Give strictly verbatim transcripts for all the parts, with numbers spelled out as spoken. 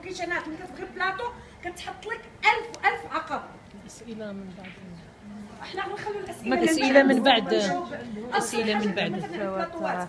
لوكيشنات ملي كتبغي بلاطو كتحط لك ألف ألف عقبه. الاسئله من بعد احنا غنخليو الاسئله الاسئله من بعد الاسئله من بعد البلاطوات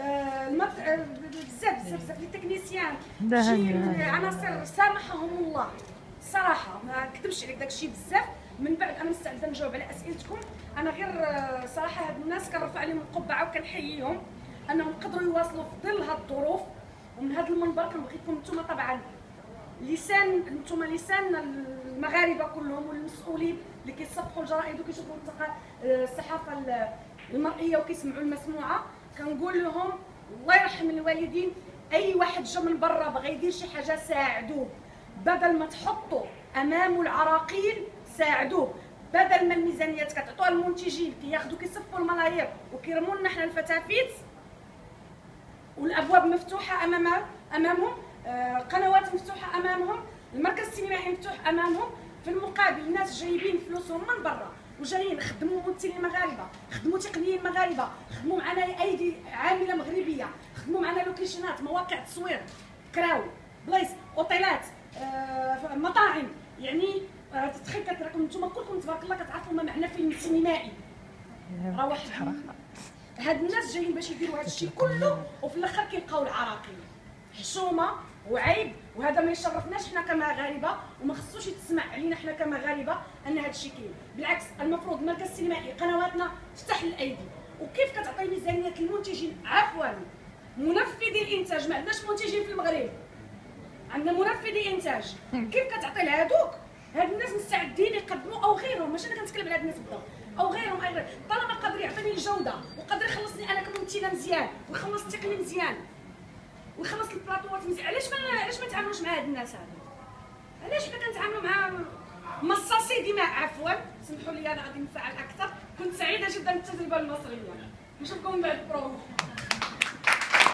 بزاف بزاف بزاف لي تكنيسيان لا شي هاني عناصر سامحهم الله صراحه ما نكذبش عليك داكشي بزاف. من بعد انا مستعده نجاوب على اسئلتكم. انا غير صراحه هاد الناس كنرفع عليهم القبعه وكنحييهم انهم قدروا يواصلوا في ظل هاد الظروف. ومن هذا المنبر كنبغيكم نتوما طبعا لسان نتوما لسان المغاربه كلهم والمسؤولين اللي كيصفحوا الجرائد وكيشوفوا الصحافه المرئيه وكيسمعوا المسموعه، كنقول لهم الله يرحم الوالدين، اي واحد جا من برا بغى يدير شي حاجه ساعدوه، بدل ما تحطوا امامه العراقيل ساعدوه، بدل ما الميزانيات كتعطوها المنتجين كياخذوا كيصفوا الملايير وكيرموا لنا حنا الفتافيت والابواب مفتوحه امام امامهم، آه قنوات مفتوحه امامهم، المركز السينمائي مفتوح امامهم. في المقابل الناس جايبين فلوسهم من برا وجايين خدموا ممثلين مغاربه، خدموا تقنيين مغاربه، خدموا معنا ايدي عامله مغربيه، خدموا معنا لوكيشنات، مواقع تصوير، كراو، بلايص، اوتيلات، آه مطاعم. يعني آه تخيل راكم نتوما كلكم تبارك الله كتعرفوا ما معنى فيلم سينمائي. راه واحد هاد الناس جايين باش يديروا هاد الشيء كله وفي الاخر كيلقاو العراقيل. حشومه وعيب، وهذا ما يشرفناش حنا كمغاربه وما خصوش يتسمع علينا حنا كمغاربه ان هذا الشيء كاين. بالعكس المفروض المركز السينمائي قنواتنا تفتح الايدي. وكيف كتعطي ميزانيه للمنتجين؟ عفوا منفذي الانتاج، ما عندناش منتجين في المغرب، عندنا منفذي انتاج. كيف كتعطي لهذوك؟ هاد الناس مستعدين يقدموا او غيرهم، ماشي انا كنتكلم على هاد الناس بالضبط، او غيرهم ايضا، طالما قادر يعطيني الجوده وقادر يخلصني انا كممثله مزيان ويخلص التقني مزيان ويخلص البلاطوات مزيان، علاش ما علاش ما نتعاملوش مع هاد الناس هادو؟ علاش حنا كنتعاملوا مع مصاصي دماء؟ عفوا سمحوا لي انا غادي نفعل اكثر. كنت سعيده جدا بالتجربه المصريه. نشوفكم بعد البرومو.